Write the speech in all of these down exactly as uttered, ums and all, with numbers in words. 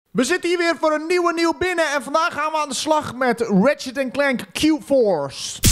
We zitten hier weer voor een nieuwe nieuw binnen en vandaag gaan we aan de slag met Ratchet en Clank Q-Force.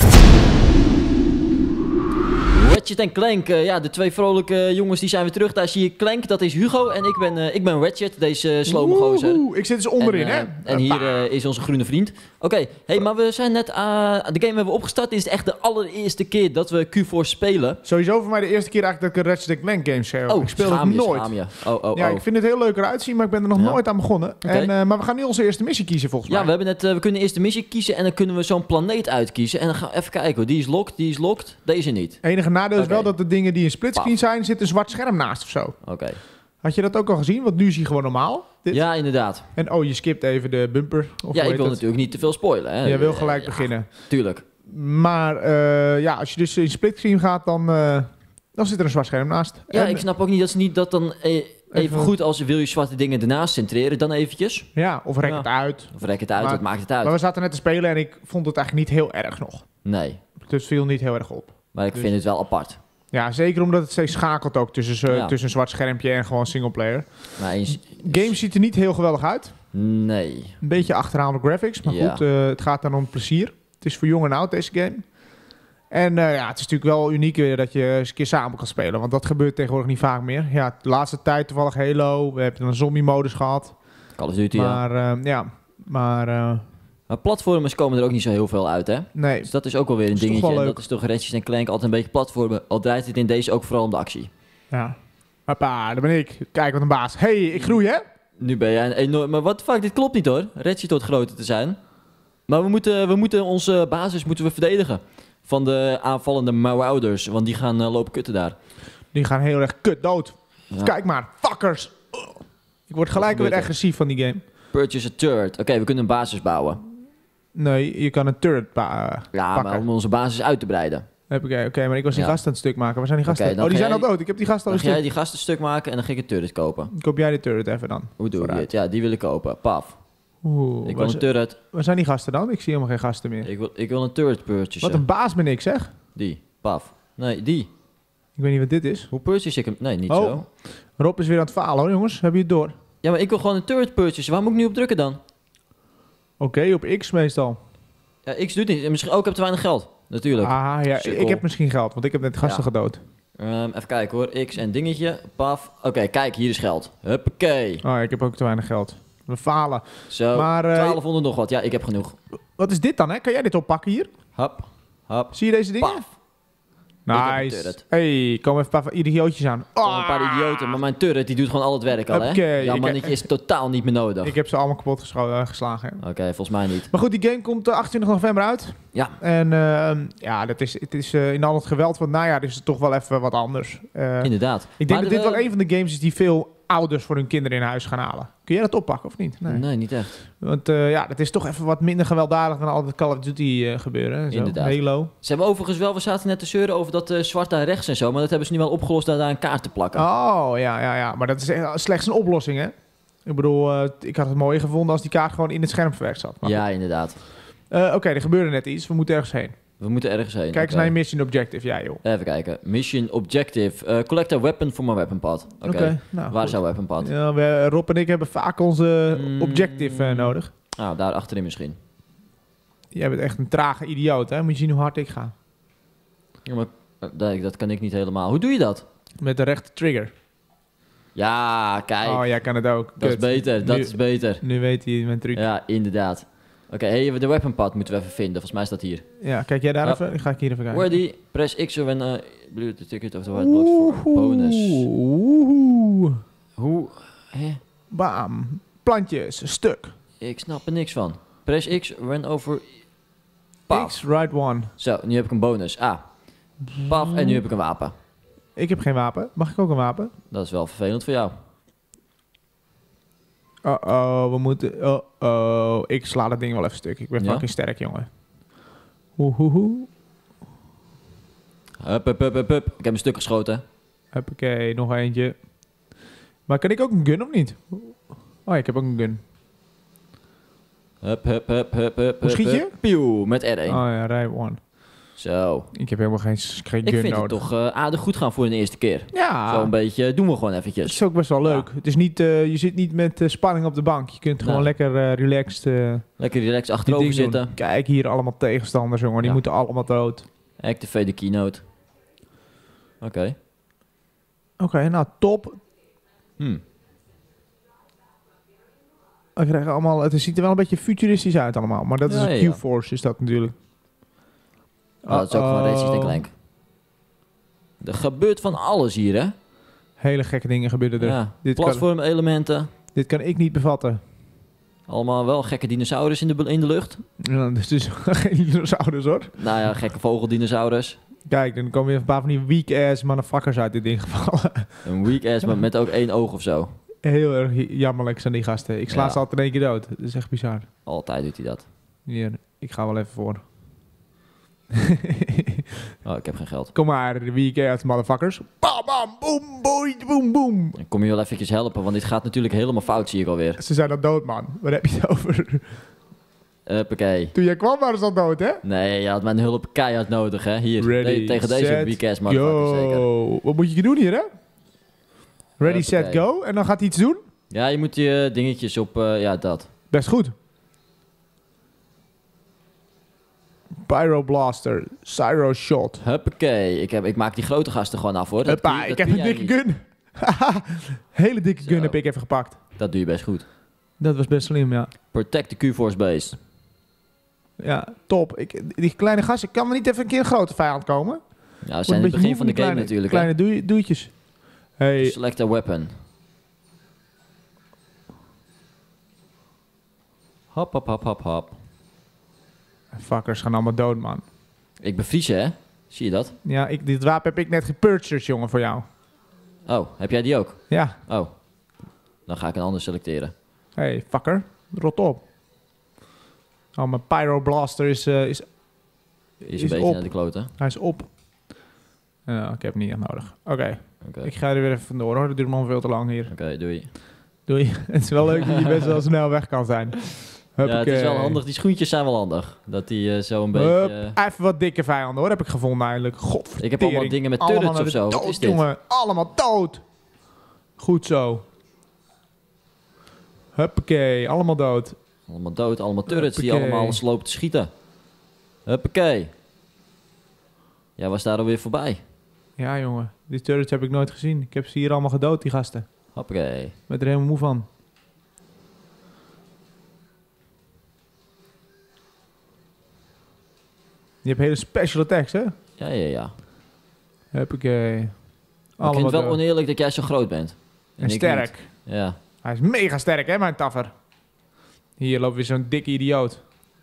Ratchet en Clank, uh, ja, de twee vrolijke jongens die zijn weer terug. Daar zie je Clank, dat is Hugo en ik ben, uh, ik ben Ratchet, deze uh, slome gozer. Ik zit dus onderin, en, uh, hè? En hier uh, is onze groene vriend. Oké, okay, hey, maar we zijn net, uh, de game hebben we opgestart. Dit is echt de allereerste keer dat we Q-Force spelen. Sowieso voor mij de eerste keer eigenlijk dat ik een Ratchet en Clank game speel. Oh, ik speel het je, nooit. Je. Oh, oh, ja, oh. ik vind het heel leuk eruit zien, maar ik ben er nog ja. nooit aan begonnen. Okay. En, uh, maar we gaan nu onze eerste missie kiezen volgens ja, mij. Ja, we, hebben net, uh, we kunnen eerst de missie kiezen en dan kunnen we zo'n planeet uitkiezen. En dan gaan we even kijken hoor. Die is locked, die is locked, deze niet. Enige nadeel is okay. wel dat de dingen die in splitscreen zijn, zit een zwart scherm naast of zo. Oké. Okay. Had je dat ook al gezien? Want nu zie je gewoon normaal. Dit. Ja, inderdaad. En oh, je skipt even de bumper. Of ja, ik wil het? natuurlijk niet te veel spoilen. Hè. Je wil gelijk uh, beginnen. Ja, tuurlijk. Maar uh, ja, als je dus in splitscreen gaat, dan, uh, dan zit er een zwart scherm naast. Ja, en, ik snap ook niet dat ze niet dat dan e even, even goed als je wil je zwarte dingen ernaast centreren, dan eventjes. Ja, of rek ja. het uit. Of rek het uit, maar, wat maakt het uit? Maar we zaten net te spelen en ik vond het eigenlijk niet heel erg nog. Nee. Dus het viel niet heel erg op. Maar ik dus, vind het wel apart. Ja, zeker omdat het steeds schakelt ook tussen, uh, ja. tussen een zwart schermpje en gewoon singleplayer. Maar eens, Game ziet er niet heel geweldig uit. Nee. Een beetje achterhaalde graphics, maar ja. goed, uh, het gaat dan om plezier. Het is voor jong en oud deze game. En uh, ja, het is natuurlijk wel uniek weer dat je eens een keer samen kan spelen. Want dat gebeurt tegenwoordig niet vaak meer. Ja, de laatste tijd toevallig Halo. We hebben een zombie-modus gehad. Call of Duty, maar, ja. Uh, ja, maar... Uh, maar platformers komen er ook niet zo heel veel uit, hè? Nee. Dus dat is ook wel weer een dingetje. En dat is toch Ratchet en Clank altijd een beetje platformen. Al draait het in deze ook vooral om de actie. Ja. Hoppa, daar ben ik. Kijk, wat een baas. Hey, ik groei, hè? Nu ben jij een enorm... Maar wat fuck, dit klopt niet, hoor. Ratchet hoort groter te zijn. Maar we moeten, we moeten onze basis moeten we verdedigen. Van de aanvallende Marauders. Want die gaan uh, lopen kutten daar. Die gaan heel erg kut dood. Ja. Kijk maar, fuckers. Oh. Ik word gelijk weer agressief van die game. Purchase a turret. Oké, okay, we kunnen een basis bouwen. Nee, je kan een turret uh, ja, pakken. maar om onze basis uit te breiden. Oké, okay, okay, maar ik was die ja. gasten aan het stuk maken. Waar zijn die gasten? Okay, oh, die zijn jij, al dood. Ik heb die gasten al een stuk. Dan ga jij die gasten stuk maken en dan ga ik een turret kopen. Koop jij de turret even dan? Hoe doe je dit? Ja, die wil ik kopen. Paf. Oeh, ik wil een turret. Waar zijn die gasten dan? Ik zie helemaal geen gasten meer. Ik wil, ik wil een turret purchase. Wat een baas ben ik, zeg. Die. Paf. Nee, die. Ik weet niet wat dit is. Hoe purchase ik hem? Nee, niet oh. zo. Rob is weer aan het falen, hoor, jongens. Heb je het door? Ja, maar ik wil gewoon een turret purchase. Waar moet ik nu op drukken dan? Oké, okay, op X meestal. Ja, X doet niet. Misschien ook, ik heb te weinig geld. Natuurlijk. Ah, ja. Sukkel. Ik heb misschien geld, want ik heb net gasten ja. gedood. Um, even kijken hoor. X en dingetje. Paf. Oké, okay, kijk, hier is geld. Huppakee. Oh, ik heb ook te weinig geld. We falen. Zo, maar, uh, twaalfhonderd nog wat. Ja, ik heb genoeg. Wat is dit dan, hè? Kan jij dit oppakken hier? Hap, hap. Zie je deze dingen? Paf. Nice. Hey, kom even een paar idiootjes aan. Oh, een paar idioten, maar mijn turret die doet gewoon al het werk al, hè? Okay, ja, mannetje is totaal niet meer nodig. Ik heb ze allemaal kapot uh, geslagen. Oké, okay, volgens mij niet. Maar goed, die game komt uh, achtentwintig november uit. Ja. En uh, ja, dat is, het is uh, in al het geweld van het najaar is het toch wel even wat anders. Uh, Inderdaad. Ik denk maar dat de, dit wel een van de games is die veel ouders voor hun kinderen in huis gaan halen. Kun jij dat oppakken of niet? Nee, nee niet echt. Want uh, ja, dat is toch even wat minder gewelddadig dan al het Call of Duty uh, gebeuren. Zo. Inderdaad. Halo. Ze hebben overigens wel, we zaten net te zeuren over dat uh, zwart daar rechts en zo, maar dat hebben ze nu wel opgelost door daar een kaart te plakken. Oh, ja, ja, ja. Maar dat is slechts een oplossing, hè? Ik bedoel, uh, ik had het mooier gevonden als die kaart gewoon in het scherm verwerkt zat. Maar ja, inderdaad. Uh, Oké, okay, er gebeurde net iets. We moeten ergens heen. We moeten ergens heen. Kijk eens okay. naar je mission objective, ja joh. Even kijken. Mission objective. Uh, collect a weapon for my weapon pad. Oké, okay. okay, nou, waar goed. is jouw weapon pad? Ja, we, Rob en ik hebben vaak onze mm. objective uh, nodig. Nou, daar achterin misschien. Jij bent echt een trage idioot, hè? Moet je zien hoe hard ik ga. Ja, maar dat, dat kan ik niet helemaal. Hoe doe je dat? Met de rechte trigger. Ja, kijk. Oh, jij kan het ook. Dat Kut. is beter, dat nu, is beter. Nu weet hij mijn truc. Ja, inderdaad. Oké, okay, hey, de weapon pad moeten we even vinden. Volgens mij staat hier. Ja, kijk jij daar ja. even? Ga ik hier even kijken. Ready, press X when uh, blue the ticket of the white box for bonus. Oeh. Hoe? Hè? Bam. Plantjes, een stuk. Ik snap er niks van. Press X when over... Paf. X, right one. Zo, nu heb ik een bonus. Ah. Paf, en nu heb ik een wapen. Ik heb geen wapen. Mag ik ook een wapen? Dat is wel vervelend voor jou. Oh-oh, we moeten... Oh-oh, ik sla dat ding wel even stuk. Ik ben ja? fucking sterk, jongen. Hoehoehoe. Hup, hup, hup, hup, hup. Ik heb een stuk geschoten. Huppakee, nog eentje. Maar kan ik ook een gun of niet? Oh, ik heb ook een gun. Hup, hup, hup, hup, hup. Hoe schiet je? Pieuw, met R één. Oh ja, rij one. Zo. Ik heb helemaal geen, geen Ik gun vind nodig. het toch uh, aardig goed gaan voor de eerste keer. Ja. Zo een beetje, doen we gewoon Het eventjes. is ook best wel leuk. Ja. Het is niet, uh, je zit niet met uh, spanning op de bank. Je kunt gewoon Nee. lekker uh, relaxed uh, Lekker relaxed die achterover ding doen. zitten. Kijk, hier allemaal tegenstanders, jongen. Die Ja. moeten allemaal dood. Activate de keynote. Oké. Okay. Oké, okay, nou top. Hmm. We krijgen allemaal, het ziet er wel een beetje futuristisch uit allemaal. Maar dat Ja, is ja, een Q-Force, is dat natuurlijk. Oh, dat is ook gewoon Ratchet en Clank. Er gebeurt van alles hier, hè? Hele gekke dingen gebeuren er. Ja, Dit platformelementen. Kan, dit kan ik niet bevatten. Allemaal wel gekke dinosaurus in de, in de lucht. Ja, dus het is geen dinosaurus, hoor. Nou ja, gekke vogeldinosaurus. Kijk, dan komen weer een paar van die weak-ass motherfuckers uit dit ding gevallen. Een weak ass, maar met ook één oog of zo. Heel erg jammerlijk zijn die gasten. Ik sla Ja. ze altijd in één keer dood. Dat is echt bizar. Altijd doet hij dat. Hier, ik ga wel even voor. Oh, ik heb geen geld. Kom maar, de weak-ass motherfuckers. Bam, bam, boom, boom, boom, boom. Ik kom je wel eventjes helpen, want dit gaat natuurlijk helemaal fout, zie ik alweer. Ze zijn al dood, man. Waar heb je het over? Huppakee. Toen jij kwam waren ze al dood, hè? Nee, je had mijn hulp keihard nodig, hè? Hier, Ready, nee, tegen deze set, weak ass motherfucker zeker. Go. Wat moet je doen hier, hè? Ready, set, Hoppakee. go. En dan gaat hij iets doen? Ja, je moet je dingetjes op, uh, ja, dat. Best goed. Pyroblaster. Cyro shot. Huppakee. Ik, heb, ik maak die grote gasten gewoon af, hoor. Dat Hoppa, kun je- ik dat heb kun een jij dikke niet. gun. Hele dikke gun Zo. heb ik even gepakt. Dat doe je best goed. Dat was best slim, ja. Protect the Q-Force base. Ja, top. Ik, die kleine gast, ik kan er niet even een keer een grote vijand komen. Ja, we zijn in het begin van de game natuurlijk, hè? Kleine doe, doetjes. Hey, Select a weapon. Hop, hop, hop, hop, hop. fuckers gaan allemaal dood, man. Ik bevries je, hè? Zie je dat? Ja, ik, dit wapen heb ik net gepurchased, jongen, voor jou. Oh, heb jij die ook? Ja. Oh. Dan ga ik een ander selecteren. Hey, fucker. Rot op. Oh, mijn Pyroblaster is, uh, is... Is, Is een beetje op. naar de kloten. Hij is op. Ja, ik heb hem niet echt nodig. Oké, okay. Oké, ik ga er weer even vandoor, hoor. Dat duurt me veel te lang hier. okay, doei. Doei. Het is wel leuk dat je best wel snel weg kan zijn. Ja, het is wel handig. Die schoentjes zijn wel handig. Dat die uh, zo een beetje... Hup, even wat dikke vijanden, hoor. Heb ik gevonden eigenlijk. Godvertering. Ik heb allemaal dingen met Allemaal turrets naar of de zo. Dood, Wat is dit? jongen. Allemaal dood. Goed zo. Huppakee. Allemaal dood. Allemaal dood, allemaal turrets die Huppakee. allemaal slopen te schieten. Huppakee. Jij was daar alweer voorbij. Ja, jongen. Die turrets heb ik nooit gezien. Ik heb ze hier allemaal gedood, die gasten. Hoppakee. Ik ben er helemaal moe van. Je hebt hele special attacks, hè? Ja, ja, ja. Huppakee. Maar ik Allemaal vind het wel dood. oneerlijk dat jij zo groot bent. En ik sterk. niet. Ja. Hij is mega sterk, hè, mijn taffer. Hier loopt weer zo'n dikke idioot.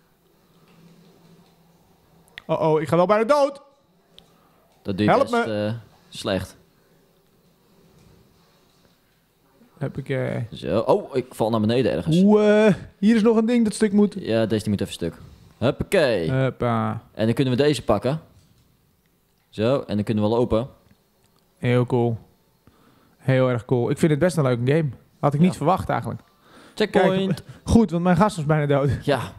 Oh oh, ik ga wel bijna dood. Dat doe je Help best me. uh, slecht. Heb ik... Uh... Zo. Oh, ik val naar beneden ergens. Oeh, uh, hier is nog een ding dat stuk moet. Ja, deze die moet even stuk. Huppakee. Huppa. En dan kunnen we deze pakken. Zo, en dan kunnen we lopen. Heel cool. Heel erg cool. Ik vind het best een leuke game. Had ik Ja. niet verwacht eigenlijk. Checkpoint. Kijk, goed, want mijn gast was bijna dood. Ja.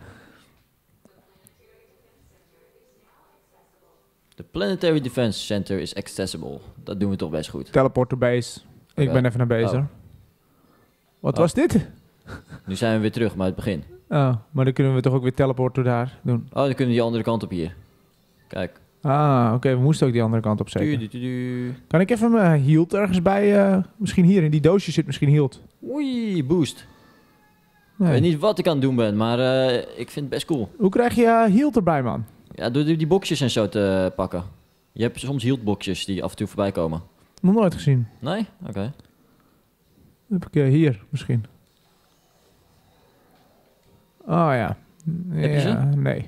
The Planetary Defense Center is accessible. Dat doen we toch best goed. Teleport to base. Ik Oké. ben even naar base. Oh. hoor. Wat Oh. was dit? Nu zijn we weer terug, maar het begin. Oh, maar dan kunnen we toch ook weer teleporten daar doen. Oh, dan kunnen we die andere kant op hier. Kijk. Ah, oké, we moesten ook die andere kant op zeker. Du, du, du, du. Kan ik even mijn hield ergens bij? Uh, misschien hier, in die doosje zit misschien hield. Oei, boost. Nee. Ik weet niet wat ik aan het doen ben, maar uh, ik vind het best cool. Hoe krijg je uh, hield erbij, man? Ja, door die, die boxjes en zo te pakken. Je hebt soms hieldboxjes die af en toe voorbij komen. Nog nooit gezien. Nee? Oké. Okay. Heb ik uh, hier misschien. Oh ja. Heb je ja, nee.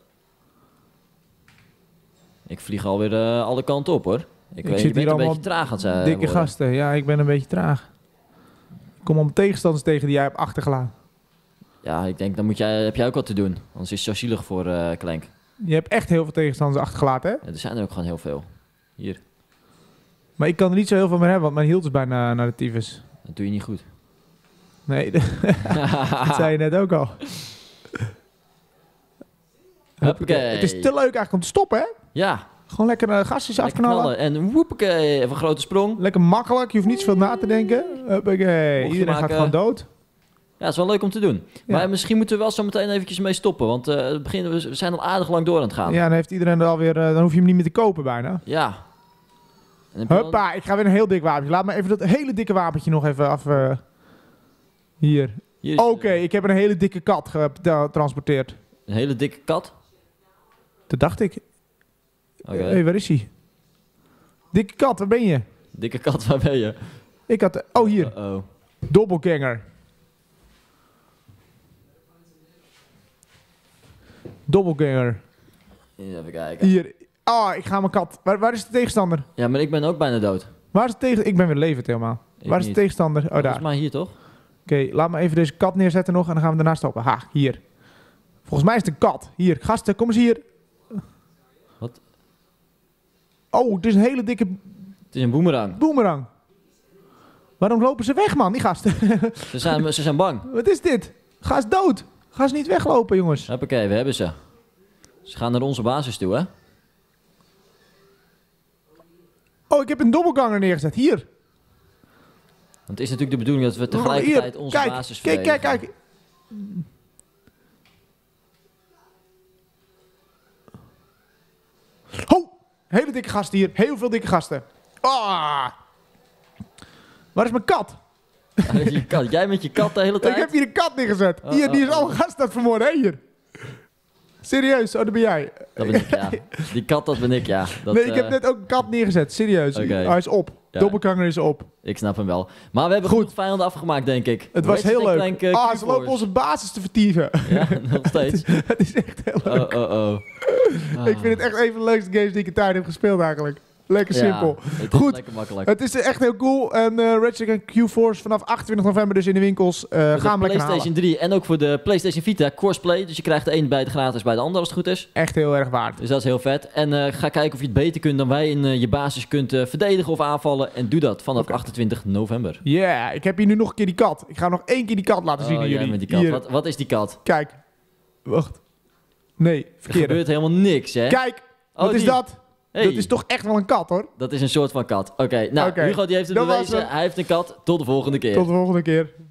Ik vlieg alweer uh, alle kanten op, hoor. Ik, Ik weet, zit je bent hier een allemaal beetje traag aan het zijn. Dikke worden. gasten. Ja, ik ben een beetje traag. Ik kom om tegenstanders tegen die jij hebt achtergelaten. Ja, ik denk, dan moet jij, heb jij ook wat te doen. Anders is het zo zielig voor uh, Clank. Je hebt echt heel veel tegenstanders achtergelaten, hè? Ja, er zijn er ook gewoon heel veel. Hier, Maar ik kan er niet zo heel veel meer hebben, want mijn hield is bijna naar de tyfus. dat doe je niet goed. Nee, dat zei je net ook al. Hoppakee. Het is te leuk eigenlijk om te stoppen, hè? Ja. Gewoon lekker uh, gastjes Lekker afknallen. knallen. En woepakee, even een grote sprong. Lekker makkelijk, je hoeft niet zoveel na te denken. Hoppakee. Iedereen maken. gaat gewoon dood. Ja, het is wel leuk om te doen. Ja. Maar misschien moeten we wel zo meteen eventjes mee stoppen. Want uh, het begin, we zijn al aardig lang door aan het gaan. Ja, dan heeft iedereen er alweer... Uh, dan hoef je hem niet meer te kopen bijna. Ja. En heb je wel- Huppa, ik ga weer een heel dik wapentje. Laat me even dat hele dikke wapentje nog even af... Uh, hier. Hier is, Oké, uh, ik heb een hele dikke kat getransporteerd. Een hele dikke kat. Dat dacht ik. Oké. Hé, hey, waar is hij? Dikke kat, waar ben je? Dikke kat, waar ben je? Ik had... Oh, hier. Uh-oh. Doppelganger. Doppelganger. Even kijken. Hier. Ah, ik ga mijn kat. Waar, waar is de tegenstander? Ja, maar ik ben ook bijna dood. Waar is de tegen... Ik ben weer levend helemaal. Ik waar is niet. de tegenstander? Oh, Volgens daar. mij hier toch? Oké, laat me even deze kat neerzetten nog en dan gaan we daarna stoppen. Ha, hier. Volgens mij is het een kat. Hier, gasten, kom eens hier. Wat? Oh, het is een hele dikke Het is een boemerang. boemerang. Waarom lopen ze weg, man, die gasten? Ze zijn, ze zijn bang. Wat is dit? Ga eens dood. Ga eens niet weglopen, jongens. Hoppakee, we hebben ze. Ze gaan naar onze basis toe, hè? Oh, ik heb een doppelganger neergezet. Hier. Want het is natuurlijk de bedoeling dat we tegelijkertijd Hier. onze Kijk, basis kijk, kijk, verdedigen. kijk. Ho! Hele dikke gasten hier. Heel veel dikke gasten. Ah! Waar is mijn kat? Je kat. Jij met je kat de hele tijd? Ik heb hier een kat neergezet. Oh, Hier, die is oh, al oh. gasten aan het vermoorden. Hé, hier. Serieus, oh, dat ben jij. Dat ben ik, ja. Die kat, dat ben ik, ja. Dat, nee, ik heb eh, net ook een kat neergezet. Serieus. Oké. Hij is op. Ja. Doppelganger is op. Ik snap hem wel. Maar we hebben Goed. goed vijanden afgemaakt, denk ik. Het was Ratchet heel en leuk. Clank, uh, ah, ze Q-Force. lopen onze basis te vertieven. Ja, nog steeds. Het is echt heel Oh, leuk. oh, oh. Ah. Ik vind het echt een van de leukste games die ik in tijd heb gespeeld eigenlijk. Lekker Ja, simpel. het is Goed. lekker makkelijk. Het is echt heel cool. En uh, Ratchet en Q-Force vanaf achtentwintig november dus in de winkels. Uh, Voor gaan de we lekker PlayStation halen. drie en ook voor de PlayStation Vita crossplay. Dus je krijgt de een bij het gratis bij de ander als het goed is. Echt heel erg waard. Dus dat is heel vet. En uh, ga kijken of je het beter kunt dan wij in uh, je basis kunt uh, verdedigen of aanvallen. En doe dat vanaf Oké. achtentwintig november. Ja, yeah, ik heb hier nu nog een keer die kat. Ik ga nog één keer die kat laten zien Oh, aan jij jullie. met die kat. Hier, Wat, wat is die kat? kijk. Wacht. Nee, Er verkeerde. gebeurt helemaal niks, hè? Kijk, Oh, wat is die. dat? Hey, Dat is toch echt wel een kat, hoor. dat is een soort van kat. Oké, nou, Oké, Hugo die heeft het dat was bewezen. hem. Hij heeft een kat. Tot de volgende keer. Tot de volgende keer.